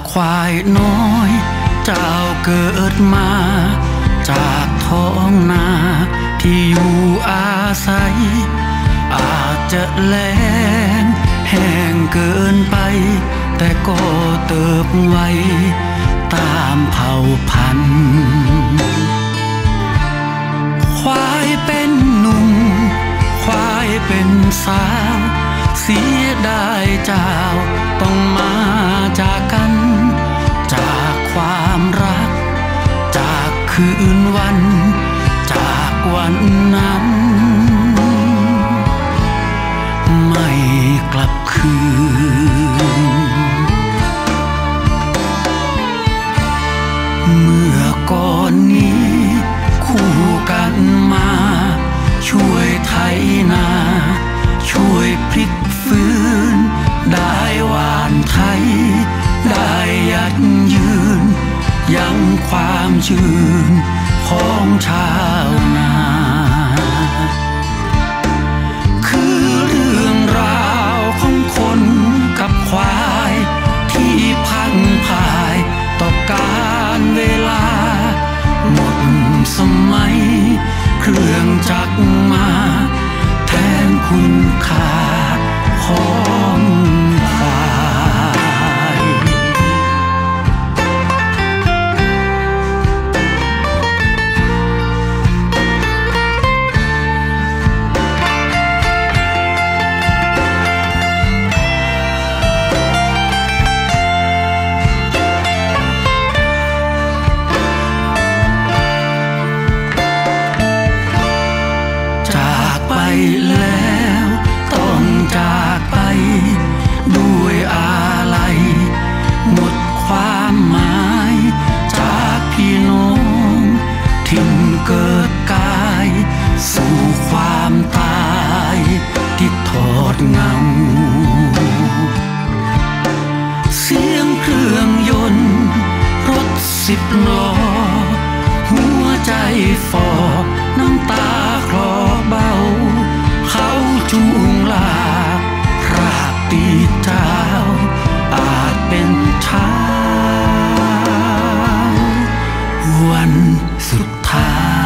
ควายน้อยเจ้าเกิดมาจากท้องนาที่อยู่อาศัยอาจจะแล้งแห้งเกินไปแต่ก็เติบไว้ตามเผ่าพันธุ์ควายเป็นหนุ่มควายเป็นสาวเสียดายเจ้าต้องมาจากกันจากความรักจากคืนวันจากวันนั้นไม่กลับคืนเมื่อก่อนนี้คู่กันมาช่วยไถนาช่วยพลิกฟื้นได้หวานไทยได้ยัดยืนยังความชื่นของชาวนาคือเรื่องราวของคนกับควายที่พังพ่ายต่อการเวลาหมดสมัยเครื่องจักรมาแทนคุณค่าของควายจากไปแล้วต้องจากไปด้วยอาลัยหมดความหมายจากพี่น้องทิ้งเกิดกายสู่ความตายที่ทอดเงาเสียงเครื่องยนต์รถ10 ล้อหัวใจฟอน้ำตาคลอเบาเขาจูงลากพรากตีเจ้าอาจเป็นเช้าวันสุดท้าย